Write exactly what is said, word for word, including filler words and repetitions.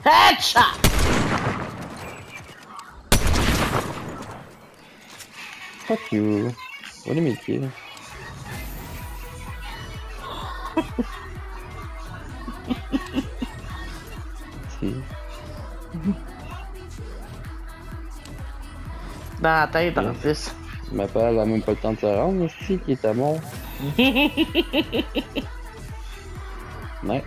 Headshot! Fuck you. What are mes kills? Si. Dans la tête, en plus. Ma pelle, elle a même pas le temps de se rendre, mais si, qui est à mort. Ouais.